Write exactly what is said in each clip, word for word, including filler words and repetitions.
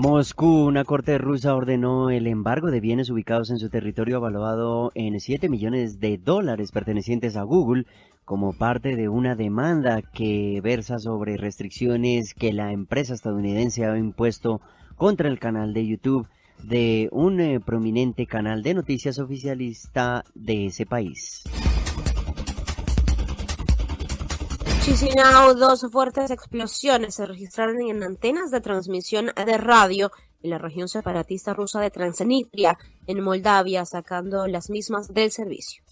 Moscú, una corte rusa ordenó el embargo de bienes ubicados en su territorio evaluado en siete millones de dólares pertenecientes a Google como parte de una demanda que versa sobre restricciones que la empresa estadounidense ha impuesto contra el canal de YouTube de un eh, prominente canal de noticias oficialista de ese país. Chisinau, dos fuertes explosiones se registraron en antenas de transmisión de radio en la región separatista rusa de Transnistria, en Moldavia, sacando las mismas del servicio.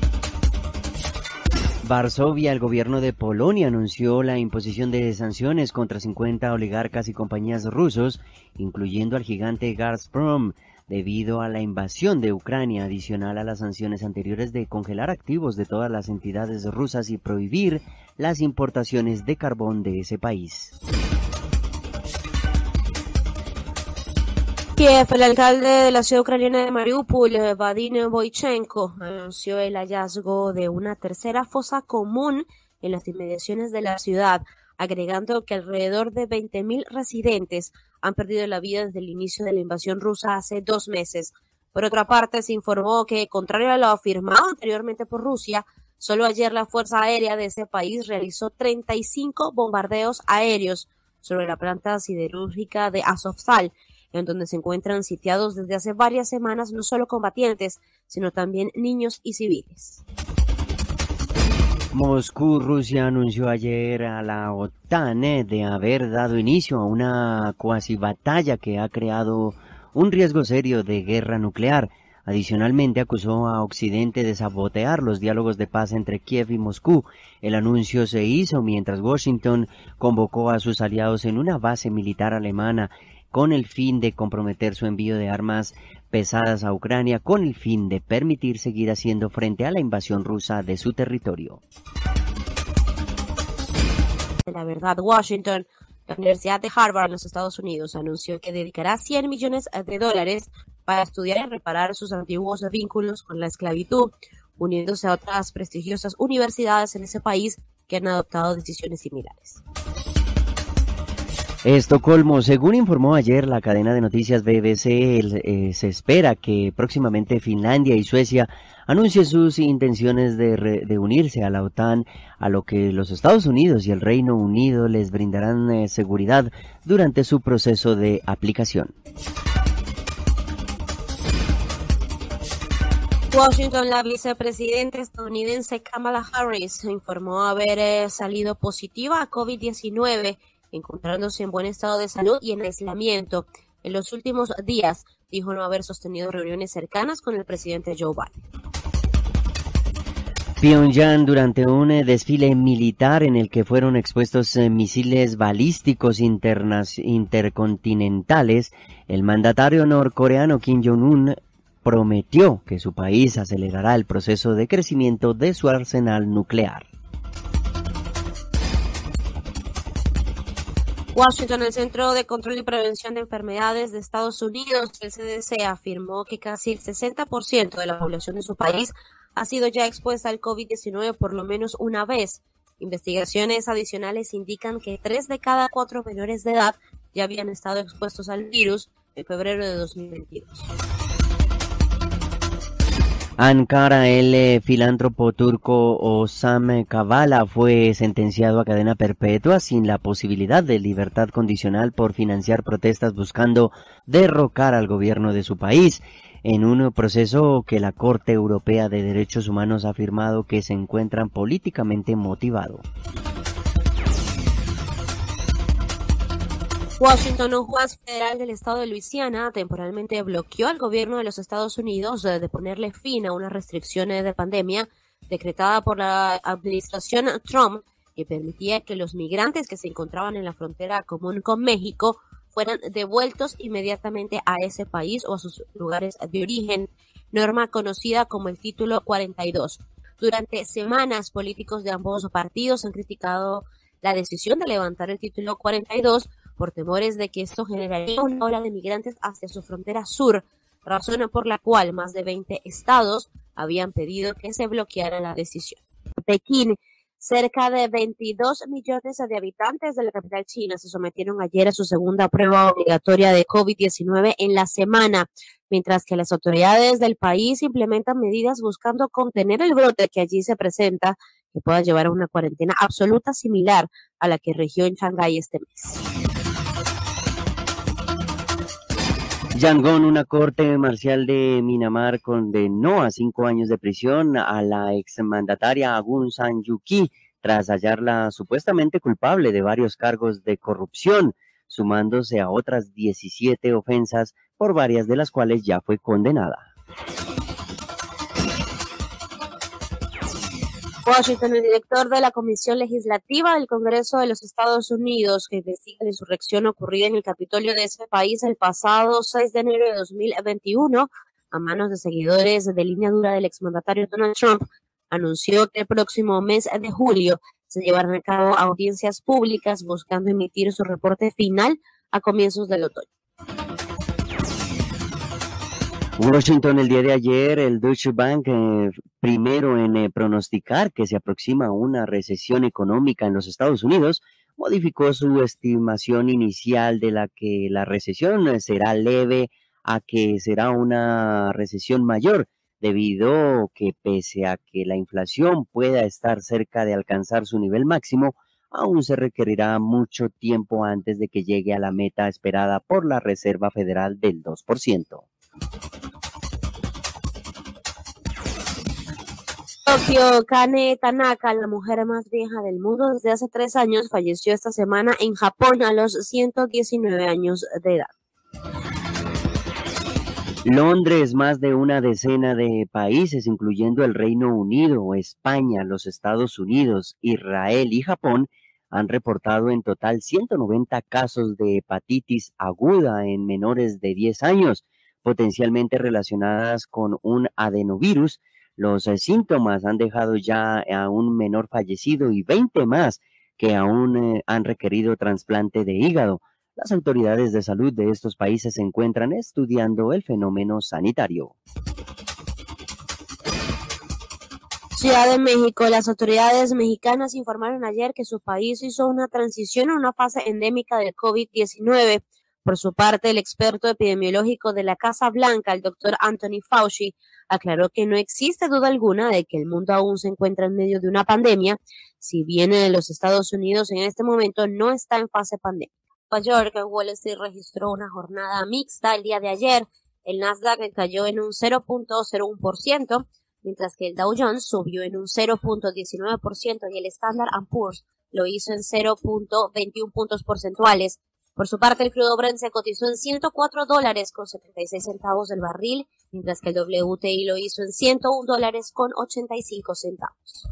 Varsovia, el gobierno de Polonia anunció la imposición de sanciones contra cincuenta oligarcas y compañías rusos, incluyendo al gigante Gazprom, debido a la invasión de Ucrania, adicional a las sanciones anteriores de congelar activos de todas las entidades rusas y prohibir las importaciones de carbón de ese país. Kiev, el alcalde de la ciudad ucraniana de Mariupol, Vadim Boychenko, anunció el hallazgo de una tercera fosa común en las inmediaciones de la ciudad, agregando que alrededor de veinte mil residentes han perdido la vida desde el inicio de la invasión rusa hace dos meses. Por otra parte, se informó que, contrario a lo afirmado anteriormente por Rusia, solo ayer la Fuerza Aérea de ese país realizó treinta y cinco bombardeos aéreos sobre la planta siderúrgica de Azovstal, en donde se encuentran sitiados desde hace varias semanas no solo combatientes, sino también niños y civiles. Moscú, Rusia anunció ayer a la OTAN eh, de haber dado inicio a una cuasi batalla que ha creado un riesgo serio de guerra nuclear. Adicionalmente acusó a Occidente de sabotear los diálogos de paz entre Kiev y Moscú. El anuncio se hizo mientras Washington convocó a sus aliados en una base militar alemana con el fin de comprometer su envío de armas pesadas a Ucrania, con el fin de permitir seguir haciendo frente a la invasión rusa de su territorio. La verdad, Washington, la Universidad de Harvard en los Estados Unidos anunció que dedicará cien millones de dólares para estudiar y reparar sus antiguos vínculos con la esclavitud, uniéndose a otras prestigiosas universidades en ese país que han adoptado decisiones similares. Estocolmo, según informó ayer la cadena de noticias B B C, el, eh, se espera que próximamente Finlandia y Suecia anuncien sus intenciones de, re, de unirse a la OTAN, a lo que los Estados Unidos y el Reino Unido les brindarán eh, seguridad durante su proceso de aplicación. Washington, la vicepresidenta estadounidense Kamala Harris informó haber eh, salido positiva a COVID diecinueve, encontrándose en buen estado de salud y en aislamiento. En los últimos días dijo no haber sostenido reuniones cercanas con el presidente Joe Biden. Pyongyang, durante un eh, desfile militar en el que fueron expuestos eh, misiles balísticos internas, intercontinentales, el mandatario norcoreano Kim Jong-un prometió que su país acelerará el proceso de crecimiento de su arsenal nuclear. Washington, el Centro de Control y Prevención de Enfermedades de Estados Unidos, el C D C, afirmó que casi el sesenta por ciento de la población de su país ha sido ya expuesta al COVID diecinueve por lo menos una vez. Investigaciones adicionales indican que tres de cada cuatro menores de edad ya habían estado expuestos al virus en febrero de dos mil veintidós. Ankara, el eh, filántropo turco Osman Kavala fue sentenciado a cadena perpetua sin la posibilidad de libertad condicional por financiar protestas buscando derrocar al gobierno de su país, en un proceso que la Corte Europea de Derechos Humanos ha afirmado que se encuentran políticamente motivado. Washington, un juez federal del estado de Luisiana, temporalmente bloqueó al gobierno de los Estados Unidos de, de ponerle fin a unas restricciones de pandemia decretada por la administración Trump que permitía que los migrantes que se encontraban en la frontera común con México fueran devueltos inmediatamente a ese país o a sus lugares de origen, norma conocida como el Título cuarenta y dos. Durante semanas, políticos de ambos partidos han criticado la decisión de levantar el Título cuarenta y dos por temores de que esto generaría una ola de migrantes hacia su frontera sur, razón por la cual más de veinte estados habían pedido que se bloqueara la decisión. Pekín Cerca de veintidós millones de habitantes de la capital china se sometieron ayer a su segunda prueba obligatoria de COVID diecinueve en la semana, mientras que las autoridades del país implementan medidas buscando contener el brote que allí se presenta, que pueda llevar a una cuarentena absoluta similar a la que rigió en Shanghái este mes. Yangon, una corte marcial de Myanmar condenó a cinco años de prisión a la exmandataria Aung San Suu Kyi tras hallarla supuestamente culpable de varios cargos de corrupción, sumándose a otras diecisiete ofensas, por varias de las cuales ya fue condenada. Washington, el director de la Comisión Legislativa del Congreso de los Estados Unidos, que investiga la insurrección ocurrida en el Capitolio de ese país el pasado seis de enero de dos mil veintiuno, a manos de seguidores de línea dura del exmandatario Donald Trump, anunció que el próximo mes de julio se llevarán a cabo audiencias públicas buscando emitir su reporte final a comienzos del otoño. Washington, el día de ayer, el Deutsche Bank, eh, primero en eh, pronosticar que se aproxima una recesión económica en los Estados Unidos, modificó su estimación inicial de la que la recesión eh, será leve a que será una recesión mayor, debido que pese a que la inflación pueda estar cerca de alcanzar su nivel máximo, aún se requerirá mucho tiempo antes de que llegue a la meta esperada por la Reserva Federal del dos por ciento. Tokio, Kane Tanaka, la mujer más vieja del mundo desde hace tres años, falleció esta semana en Japón a los ciento diecinueve años de edad. Londres, más de una decena de países, incluyendo el Reino Unido, España, los Estados Unidos, Israel y Japón, han reportado en total ciento noventa casos de hepatitis aguda en menores de diez años, potencialmente relacionadas con un adenovirus. Los eh, síntomas han dejado ya a un menor fallecido y veinte más que aún eh, han requerido trasplante de hígado. Las autoridades de salud de estos países se encuentran estudiando el fenómeno sanitario. Ciudad de México, las autoridades mexicanas informaron ayer que su país hizo una transición a una fase endémica del COVID diecinueve. Por su parte, el experto epidemiológico de la Casa Blanca, el doctor Anthony Fauci, aclaró que no existe duda alguna de que el mundo aún se encuentra en medio de una pandemia, si bien en los Estados Unidos en este momento no está en fase pandémica. Nueva York, Wall Street registró una jornada mixta el día de ayer. El Nasdaq cayó en un cero punto cero uno por ciento, mientras que el Dow Jones subió en un cero punto diecinueve por ciento y el Standard and Poor's lo hizo en cero punto veintiuno puntos porcentuales. Por su parte, el crudo Brent se cotizó en ciento cuatro dólares con setenta y seis centavos el barril, mientras que el W T I lo hizo en ciento uno dólares con ochenta y cinco centavos.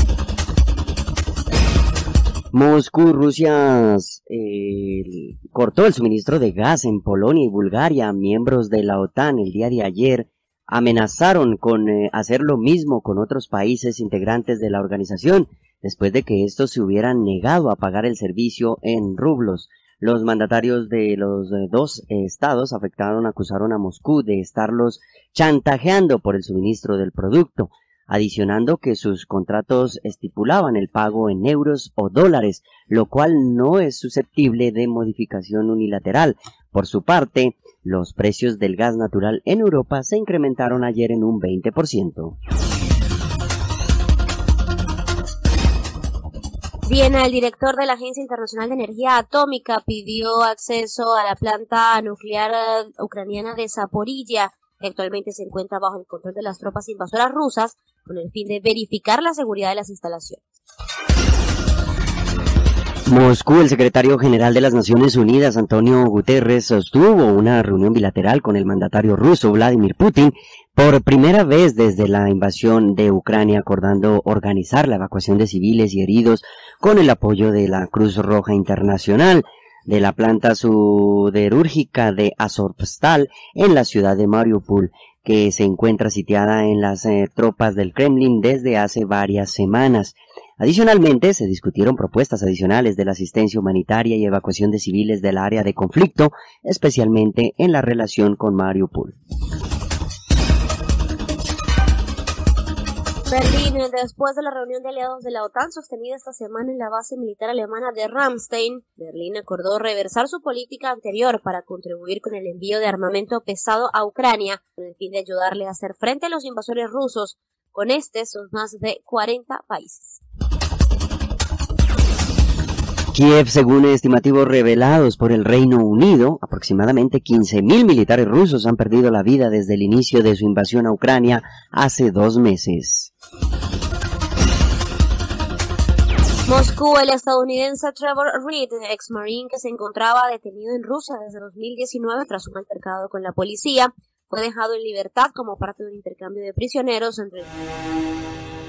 Moscú, Rusia eh, cortó el suministro de gas en Polonia y Bulgaria. Miembros de la OTAN el día de ayer amenazaron con eh, hacer lo mismo con otros países integrantes de la organización, después de que estos se hubieran negado a pagar el servicio en rublos. Los mandatarios de los eh, dos eh, estados afectados acusaron a Moscú de estarlos chantajeando por el suministro del producto, adicionando que sus contratos estipulaban el pago en euros o dólares, lo cual no es susceptible de modificación unilateral. Por su parte, los precios del gas natural en Europa se incrementaron ayer en un veinte por ciento. Viena, el director de la Agencia Internacional de Energía Atómica, pidió acceso a la planta nuclear ucraniana de Zaporilla, que actualmente se encuentra bajo el control de las tropas invasoras rusas, con el fin de verificar la seguridad de las instalaciones. Moscú, el secretario general de las Naciones Unidas, Antonio Guterres, sostuvo una reunión bilateral con el mandatario ruso, Vladimir Putin, por primera vez desde la invasión de Ucrania, acordando organizar la evacuación de civiles y heridos con el apoyo de la Cruz Roja Internacional de la planta siderúrgica de Azovstal en la ciudad de Mariupol, que se encuentra sitiada en las eh, tropas del Kremlin desde hace varias semanas. Adicionalmente, se discutieron propuestas adicionales de la asistencia humanitaria y evacuación de civiles del área de conflicto, especialmente en la relación con Mariupol. Berlín, después de la reunión de aliados de la OTAN sostenida esta semana en la base militar alemana de Ramstein, Berlín acordó reversar su política anterior para contribuir con el envío de armamento pesado a Ucrania, con el fin de ayudarle a hacer frente a los invasores rusos. Con este son más de cuarenta países. Kiev, según estimativos revelados por el Reino Unido, aproximadamente quince mil militares rusos han perdido la vida desde el inicio de su invasión a Ucrania hace dos meses. Moscú, el estadounidense Trevor Reed, ex marine que se encontraba detenido en Rusia desde dos mil diecinueve tras un altercado con la policía, fue dejado en libertad como parte de un intercambio de prisioneros entre